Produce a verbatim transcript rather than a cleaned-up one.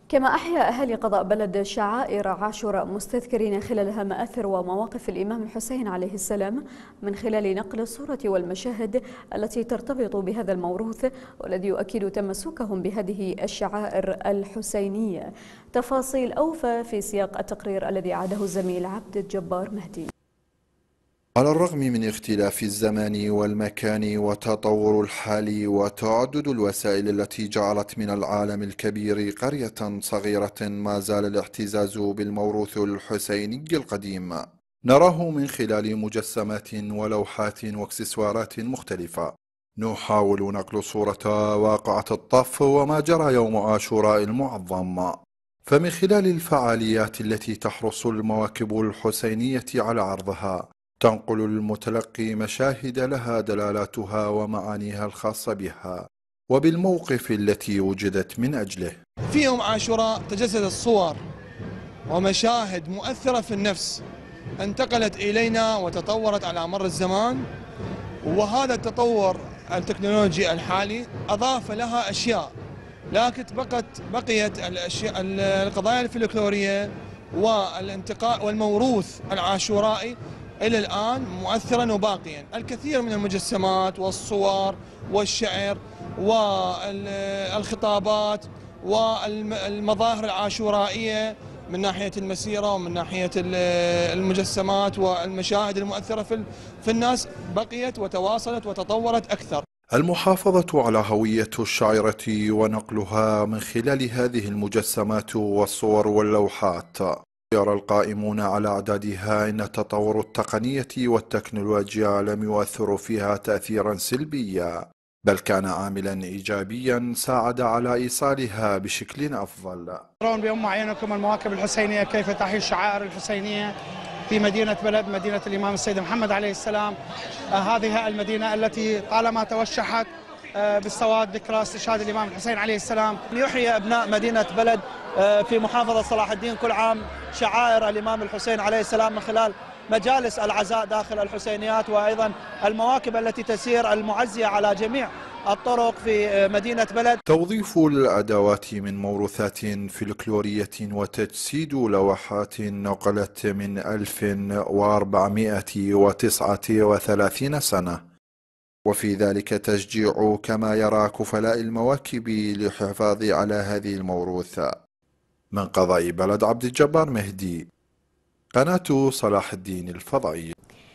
كما أحيا أهالي قضاء بلد شعائر عاشوراء مستذكرين خلالها مآثر ومواقف الإمام الحسين عليه السلام من خلال نقل الصورة والمشاهد التي ترتبط بهذا الموروث والذي يؤكد تمسكهم بهذه الشعائر الحسينية. تفاصيل أوفى في سياق التقرير الذي عاده الزميل عبد الجبار مهدي. على الرغم من اختلاف الزمان والمكان وتطور الحال وتعدد الوسائل التي جعلت من العالم الكبير قرية صغيرة، ما زال الاعتزاز بالموروث الحسيني القديم نراه من خلال مجسمات ولوحات واكسسوارات مختلفة. نحاول نقل صورة واقعة الطف وما جرى يوم عاشوراء المعظم، فمن خلال الفعاليات التي تحرص المواكب الحسينية على عرضها تنقل المتلقي مشاهد لها دلالاتها ومعانيها الخاصة بها وبالموقف التي وجدت من أجله. في يوم عاشوراء تجسدت صور ومشاهد مؤثرة في النفس انتقلت إلينا وتطورت على مر الزمان، وهذا التطور التكنولوجي الحالي أضاف لها أشياء، لكن بقت بقيت الأشياء القضايا الفلكلورية والانتقاء والموروث العاشورائي إلى الآن مؤثرا وباقيا. الكثير من المجسمات والصور والشعر والخطابات والمظاهر العاشورائية من ناحية المسيرة ومن ناحية المجسمات والمشاهد المؤثرة في الناس بقيت وتواصلت وتطورت أكثر. المحافظة على هوية الشاعرة ونقلها من خلال هذه المجسمات والصور واللوحات. يرى القائمون على أعدادها أن تطور التقنية والتكنولوجيا لم يؤثر فيها تأثيرا سلبيا، بل كان عاملا إيجابيا ساعد على إيصالها بشكل أفضل. ترون بأم أعينكم المواكب الحسينية كيف تحيي الشعائر الحسينية في مدينة بلد، مدينة الإمام السيد محمد عليه السلام. آه هذه المدينة التي طالما توشحت آه بالسواد ذكرى استشهاد الإمام الحسين عليه السلام. يحيي أبناء مدينة بلد في محافظة صلاح الدين كل عام شعائر الإمام الحسين عليه السلام من خلال مجالس العزاء داخل الحسينيات، وأيضا المواكب التي تسير المعزية على جميع الطرق في مدينة بلد. توظيف الأدوات من موروثات فلكلورية وتجسيد لوحات نقلت من ألف وأربعمائة وتسعة وثلاثين سنة، وفي ذلك تشجيع كما يرى كفلاء المواكب للحفاظ على هذه الموروث. من قضاء بلد عبد الجبار مهدي، قناة صلاح الدين الفضائية.